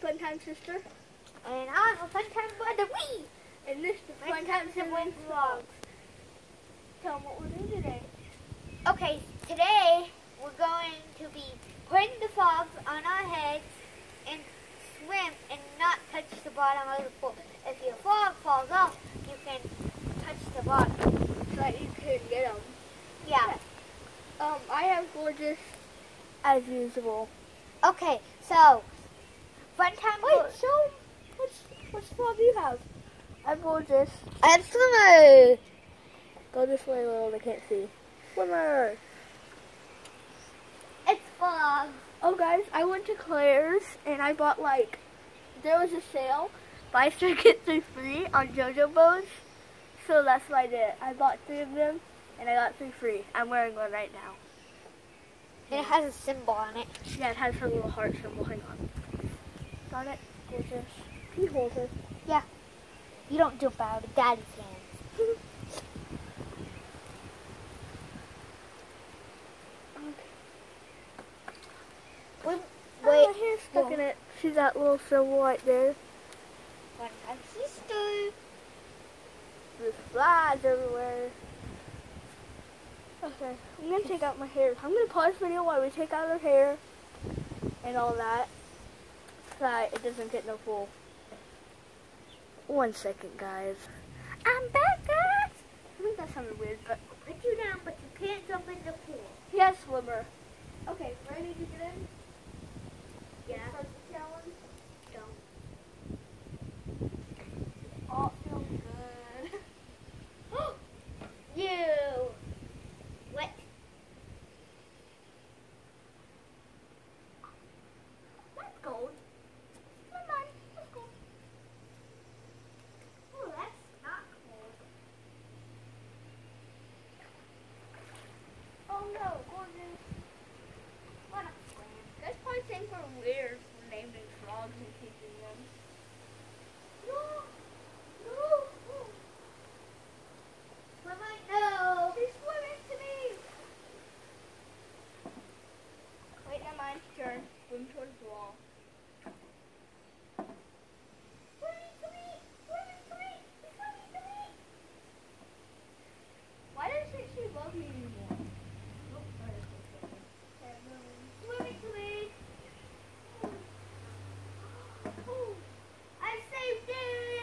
Fun Time Sister. And I'm a Fun Time Brother Wee. And this is Fun Time Siblings Vlogs. Tell them what we're doing today. Okay, today we're going to be putting the frogs on our heads and swim and not touch the bottom of the pool. If your frog falls off, you can touch the bottom. So that you can get them. Yeah. I have Gorgeous as usual. Okay, so Fun Time. Wait, show which frog do you have? I have Gorgeous. I have Swimmer. Go this way, little. They can't see. Swimmer. It's frog. Oh, guys, I went to Claire's and I bought there was a sale. Buy 3 get 3 free on JoJo bows. So that's what I did. I bought 3 of them and I got 3 free. I'm wearing one right now. And it has a symbol on it. Yeah, it has her little heart symbol. Hang on. Got it? Gorgeous. Can you hold her? Yeah. You don't jump out of Daddy's hands. Wait. My hair's stuck in it. See that little symbol right there? Fun Time Sister. There's flies everywhere. Okay, I'm going to take out my hair. I'm going to pause the video while we take out our hair and all that so that it doesn't get no full. 1 second, guys. I'm back, guys! I think that sounded weird, but... Put you down, but you can't jump in the pool. Yes, Swimmer. Okay, ready to get in? Yeah. Start the challenge? Don't. Oh, it feels good. You. What? That's gold. Come on, that's gold. Oh, that's not cold. Oh no, Gorgeous. What a friend. That's probably think we're weird for naming frogs and keeping them. No. No. Mama, no. He's swimming to me. Wait, now mine's turn. Swim towards the wall. Swimming to me. Swimming to me. He's swimming to me. Why doesn't she love me anymore? Swimming to me. I saved it.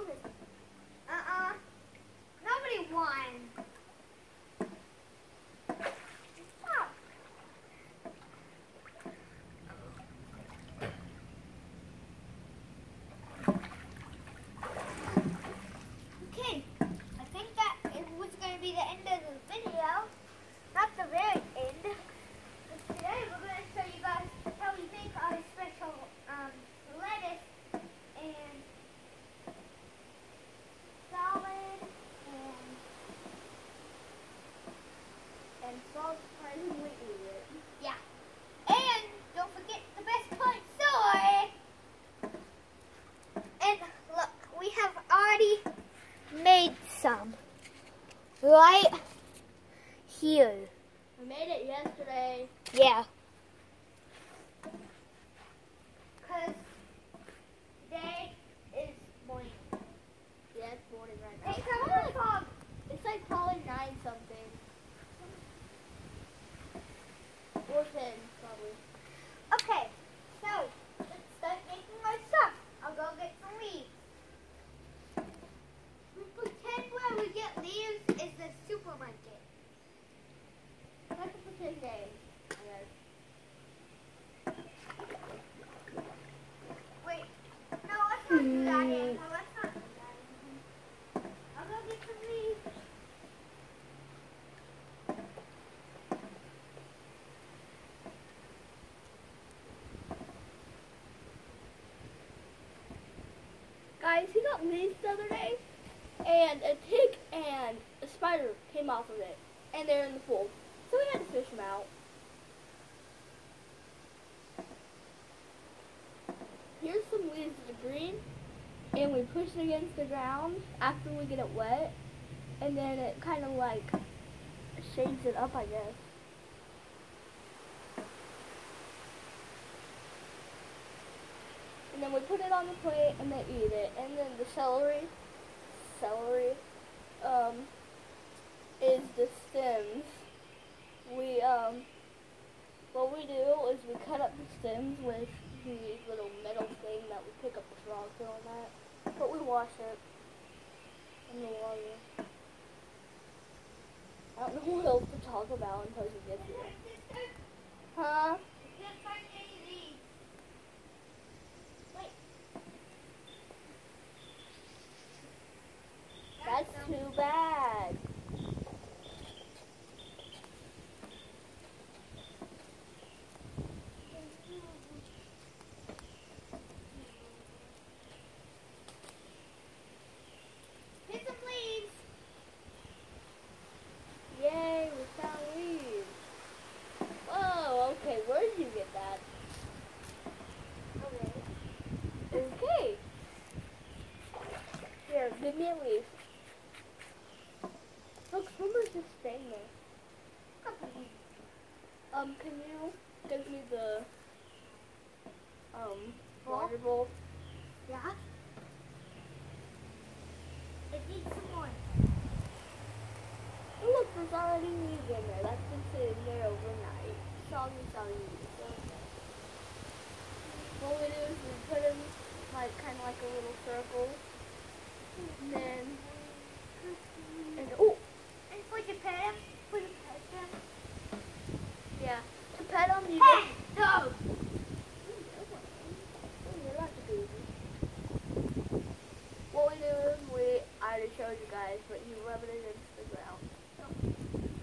Nobody won. Stop. Okay, I think that it was going to be the end of the video. Not the very end. But today we're going to show you guys how we make our special lettuce and salad And Frog surprisingly ate it. yeah. And don't forget the best part, soy. And look, we have already made some right here. We made it yesterday. Yeah. Because today is morning. Yeah, it's morning right now. Hey, come on, Bob. It's like probably 9 something. Or 10, probably. Okay, so let's start making our stuff. I'll go get some leaves. We pretend where we get leaves is the supermarket. That's a pretend game, I guess. Wait, no, let's not do that yet. No, let's not do that. I'll go get some leaves. Guys, he got leaves the other day, and a pig and a spider came off of it, and they're in the pool. So we had to fish them out. Here's some leaves that are green, and we push it against the ground after we get it wet, and then it kind of like shades it up, I guess. And then we put it on the plate and they eat it. And then the celery, is the stems. What we do is we cut up the stems with the little metal thing that we pick up the frogs and all that. But we wash it in the water. I don't know what else to talk about until you get here. Huh? That's too bad. Get some leaves. Yay, we found leaves. Whoa, okay, where did you get that? Okay. Here, give me a leaf. Look, someone's just staying there. Can you give me the, water bowl? Yeah? It needs some more. Oh, look, there's already leaves in there. That's been sitting there overnight. Soggy leaves. So, what we do is we put them kind of like a little circle. And then, oh! And would you pet him? Would you pet him? Yeah. To pet them, you Hey! No! you're not the baby. What we do is I already showed you guys, but you rub it against the ground.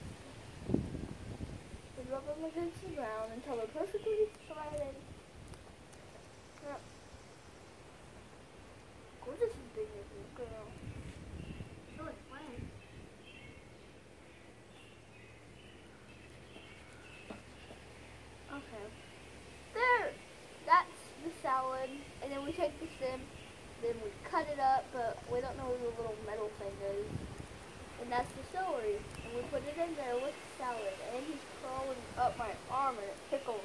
You rub them against the ground until they're perfectly threaded. Yep. Gorgeous is big as this girl. So it's fun. Okay. There. That's the salad. And then we take the stem, then we cut it up, but we don't know where the little metal thing is. And that's the celery. And we put it in there with the salad. And he's crawling up my arm and it tickles.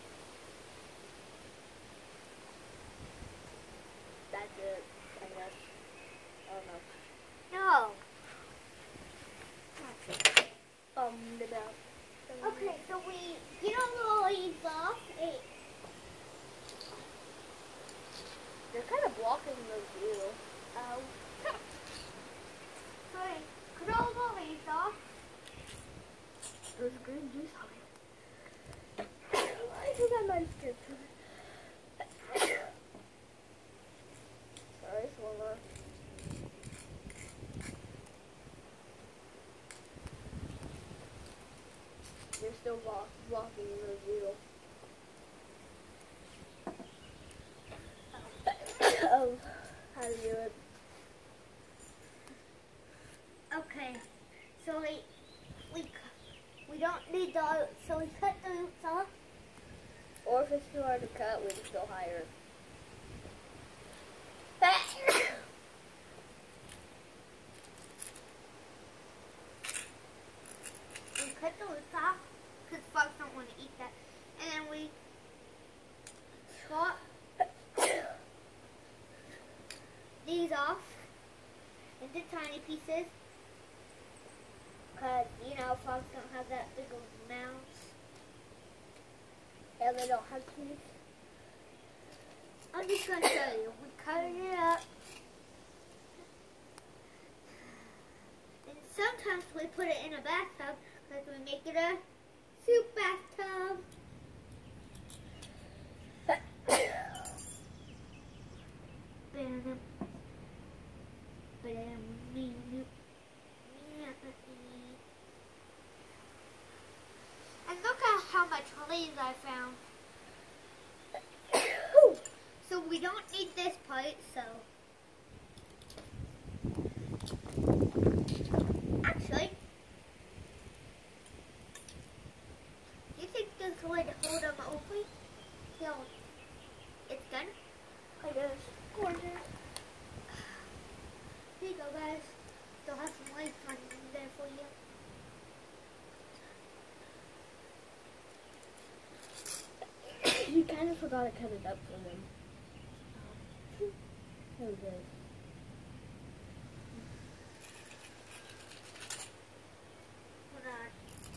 That's it, I guess. I don't know. No. About. Okay, so we get all the leaves off. They're kind of blocking the view. Oh. You're still blocking the view. Of how to do it. Okay, so we don't need the, so we cut the loops off. Or if it's too hard to cut, we just go higher. We cut the loops off because frogs don't want to eat that. And then we chop these off into tiny pieces. Because, you know, frogs don't have that big of mouths. And they don't have teeth. I'm just going to show you. We cut it up. And sometimes we put it in a bathtub because we make it a soup bathtub. And look at how much leaves I found. So we don't need this part, so. Actually, do you think this would hold them open till it's done? I guess. Gorgeous. Here you go, guys. Still have some lights on there for you. You kind of forgot to cut it up for them. There we go. Hold on.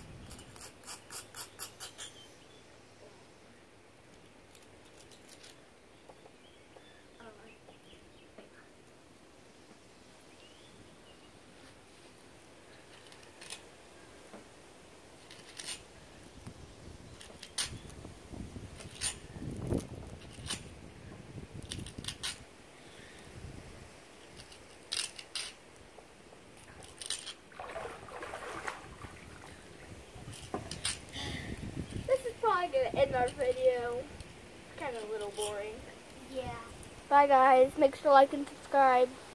Probably gonna end our video. It's kind of a little boring. Yeah. Bye guys. Make sure to like and subscribe.